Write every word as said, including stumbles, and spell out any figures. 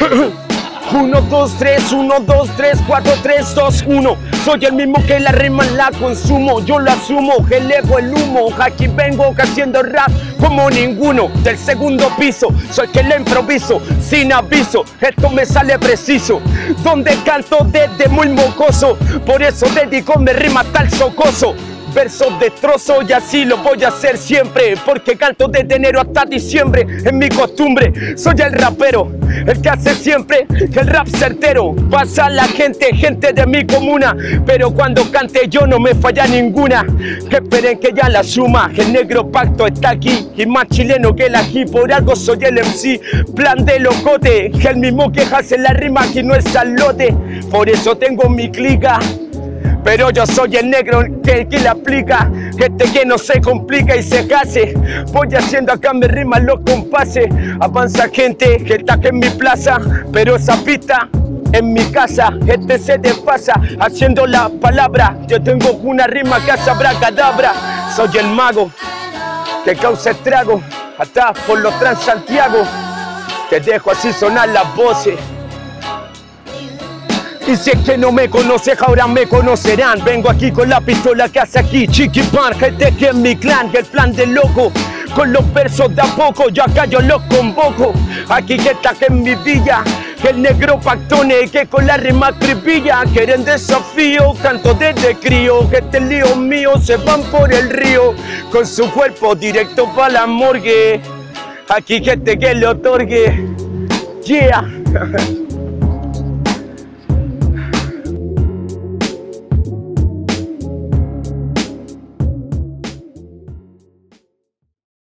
Uno, dos, tres, uno, dos, tres, cuatro, tres, dos, uno. Soy el mismo que la rima la consumo, yo lo asumo, que elevo el humo. Aquí vengo haciendo rap como ninguno. Del segundo piso, soy que le improviso, sin aviso, esto me sale preciso. Donde canto desde muy mocoso, por eso dedico mi rima tal socoso. Versos de trozo y así lo voy a hacer siempre, porque canto desde enero hasta diciembre, es mi costumbre. Soy el rapero, el que hace siempre el rap certero. Pasa la gente, gente de mi comuna, pero cuando cante yo no me falla ninguna. Que esperen que ya la suma, el negro pacto está aquí, y más chileno que el ají, por algo soy el M C. Plan de locote, el mismo que hace la rima aquí no es salote. Por eso tengo mi clica, pero yo soy el negro que, que le aplica, este que no se complica y se case. Voy haciendo acá mi rima los compases. Avanza gente que está aquí en mi plaza, pero esa pista en mi casa, este se desfasa haciendo la palabra. Yo tengo una rima que hace abracadabra. Soy el mago que causa estrago, hasta por los Transantiago, que dejo así sonar las voces. Y si es que no me conoces, ahora me conocerán. Vengo aquí con la pistola que hace aquí Chiqui Pan, gente que es mi clan, el plan de loco. Con los versos de a poco, yo acá yo los convoco. Aquí que está que en mi villa, que el negro pactone, que con la rima tripilla. Quieren desafío, canto desde crío, que este lío mío se van por el río. Con su cuerpo directo pa' la morgue, aquí que este que le otorgue. Yeah.